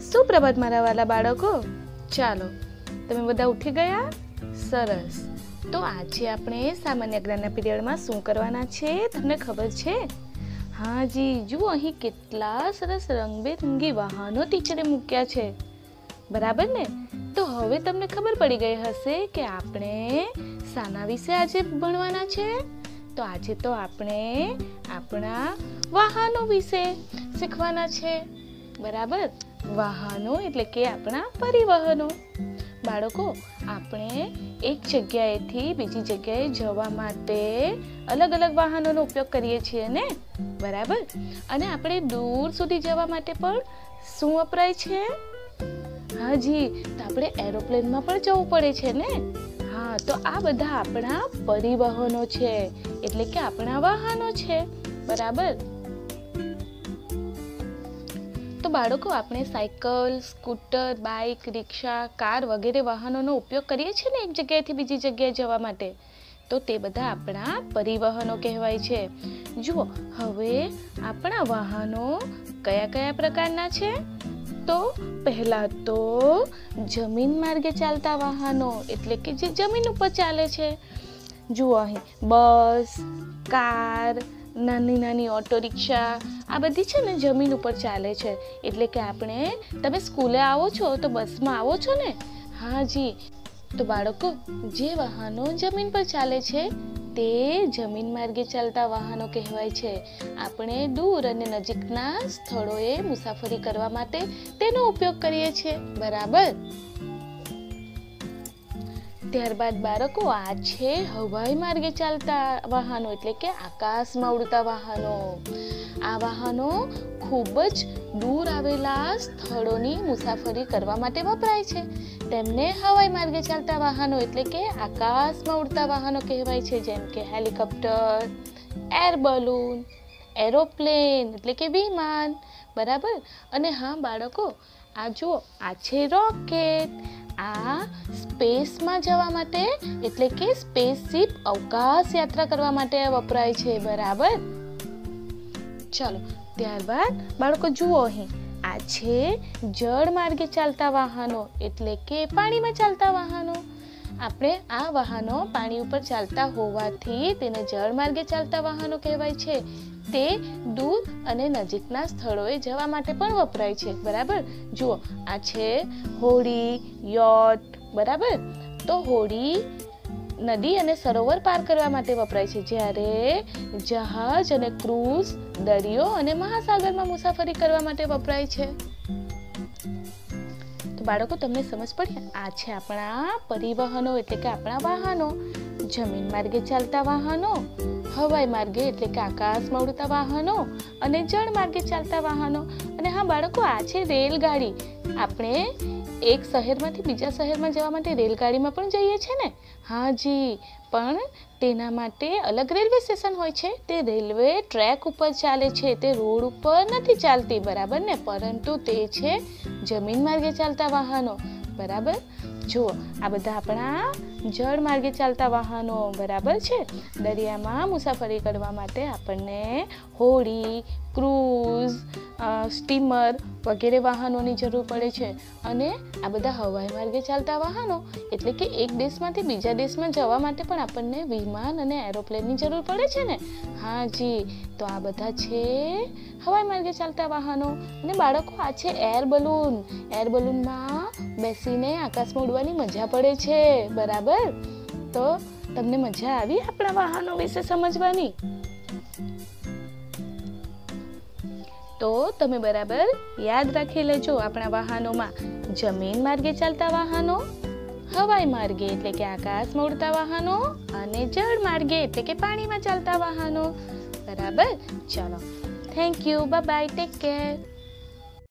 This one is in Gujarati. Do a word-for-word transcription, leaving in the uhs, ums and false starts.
સુપ્રભાત મારા વાલા બાળકો. ચાલો, તમે બધા ઉઠી ગયા? સરસ. તો આજે આપણે સામાન્ય જ્ઞાનના પીરિયડમાં શું કરવાના છે તમને ખબર છે? હા જી, જુઓ અહીં કેટલા સરસ રંગબેરંગી વાહનો ટીચરે મૂક્યા છે, બરાબર ને? તો હવે તમને ખબર પડી ગઈ હશે કે આપણે શાના વિશે આજે ભણવાના છે. તો આજે તો આપણે આપણા વાહનો વિશે શીખવાના છે, બરાબર? વાહનો એટલે કે આપણા પરિવહનો. બાળકો, આપણે એક જગ્યાએથી બીજી જગ્યાએ જવા માટે અલગ અલગ વાહનોનો ઉપયોગ કરીએ છીએ ને, બરાબર? અને આપણે દૂર સુધી જવા માટે પણ શું વપરાય છે? હા જી, તો આપણે એરોપ્લેનમાં પણ જવું પડે છે ને. હા, તો આ બધા આપણા પરિવહનો છે, એટલે કે આપણા વાહનો છે, બરાબર? તો બાળકો, આપણે cycle, scooter, bike, rickshaw, car વગેરે વાહનોનો ઉપયોગ કરીએ છીએ ને એક જગ્યાએથી બીજી જગ્યાએ જવા માટે. તો તે બધા આપણા પરિવહનો કહેવાય છે. જુઓ, હવે આપણા વાહનો કયા કયા પ્રકારના છે? તો પહેલા તો જમીન માર્ગે ચાલતા વાહનો, એટલે કે જે જમીન ઉપર ચાલે છે. જુઓ અહીં બસ, કાર, નાની નાની ઓટો રિક્ષા, આ બધી છે ને જમીન ઉપર ચાલે છે. એટલે કે આપણે, તમે સ્કૂલે આવો છો તો બસમાં આવો છો ને? હા જી, તો બાળકો, જે વાહનો જમીન પર ચાલે છે તે જમીન માર્ગે ચાલતા વાહનો કહેવાય છે. આપણે દૂર અને નજીકના સ્થળોએ મુસાફરી કરવા માટે તેનો ઉપયોગ કરીએ છીએ, બરાબર? ત્યારબાદ બાળકો, આ છે હવાઈ માર્ગે ચાલતા વાહનો, એટલે કે આકાશમાં ઉડતા વાહનો. આ વાહનો ખૂબ જ દૂર આવેલા સ્થળોની મુસાફરી કરવા માટે વપરાય છે. તેમને હવાઈ માર્ગે ચાલતા વાહનો, એટલે કે આકાશમાં ઉડતા વાહનો કહેવાય છે. જેમ કે હેલિકોપ્ટર, એર બલૂન, એરોપ્લેન એટલે કે વિમાન, બરાબર? અને હા બાળકો, આ જુઓ, આ છે રોકેટ. આ સ્પેસમાં જવા માટે, એટલે કે સ્પેસશીપ અવકાશ યાત્રા કરવા માટે વપરાય છે, બરાબર? ચાલો, ત્યારબાદ બાળકો જુઓ, અહીં આ છે જળ માર્ગે ચાલતા વાહનો, એટલે કે પાણીમાં ચાલતા વાહનો. આપણે આ વાહનો પાણી ઉપર ચાલતા હોવાથી તેને જળ માર્ગે ચાલતા વાહનો કહેવાય છે. તે દૂર અને નજીકના સ્થળોએ જવા માટે પણ વપરાય છે, બરાબર? જુઓ, આ છે હોડી, યોટ, બરાબર? તો હોડી નદી અને સરોવર પાર કરવા માટે વપરાય છે, જ્યારે જહાજ અને ક્રૂઝ દરિયો અને મહાસાગરમાં મુસાફરી કરવા માટે વપરાય છે. તો બાળકો, તમને સમજ પડી? આ છે આપણા પરિવહનો, એટલે કે આપણા વાહનો. જમીન માર્ગે ચાલતા વાહનો, હવાઈ માર્ગે એટલે કે આકાશમાં ઉડતા વાહનો, અને જળ માર્ગે ચાલતા વાહનો. અને હા બાળકો, આ છે રેલગાડી. આપણે એક શહેરમાંથી બીજા શહેરમાં જવા માટે રેલગાડીમાં પણ જઈએ છીએ ને? હા જી, પણ તેના માટે અલગ રેલવે સ્ટેશન હોય છે. તે રેલવે ટ્રેક ઉપર ચાલે છે, તે રોડ ઉપર નથી ચાલતી, બરાબર ને? પરંતુ તે છે જમીન માર્ગે ચાલતા વાહનો, બરાબર? જુઓ, આ બધા આપણા જળ માર્ગે ચાલતા વાહનો, બરાબર છે? દરિયામાં મુસાફરી કરવા માટે આપણને હોડી, ક્રૂઝ, સ્ટીમર વગેરે વાહનોની જરૂર પડે છે. અને આ બધા હવાઈ માર્ગે ચાલતા વાહનો, એટલે કે એક દેશમાંથી બીજા દેશમાં જવા માટે પણ આપણને વિમાન અને એરોપ્લેનની જરૂર પડે છે ને? હા જી, તો આ બધા છે હવાઈ માર્ગે ચાલતા વાહનો. અને બાળકો, આ છે એર બલૂન. એર બલૂનમાં બેસીને આકાશમાં ઉડવાની મજા પડે છે, બરાબર? તો તમને મજા આવી આપણા વાહનો વિશે સમજવાની? તો તમે બરાબર યાદ રાખી લેજો, આપણા વાહનોમાં જમીન માર્ગે ચાલતા વાહનો, હવાઈ માર્ગે એટલે કે આકાશમાં ઉડતા વાહનો, અને જળ માર્ગે એટલે કે પાણીમાં ચાલતા વાહનો, બરાબર? ચાલો, thank you, bye bye, take care.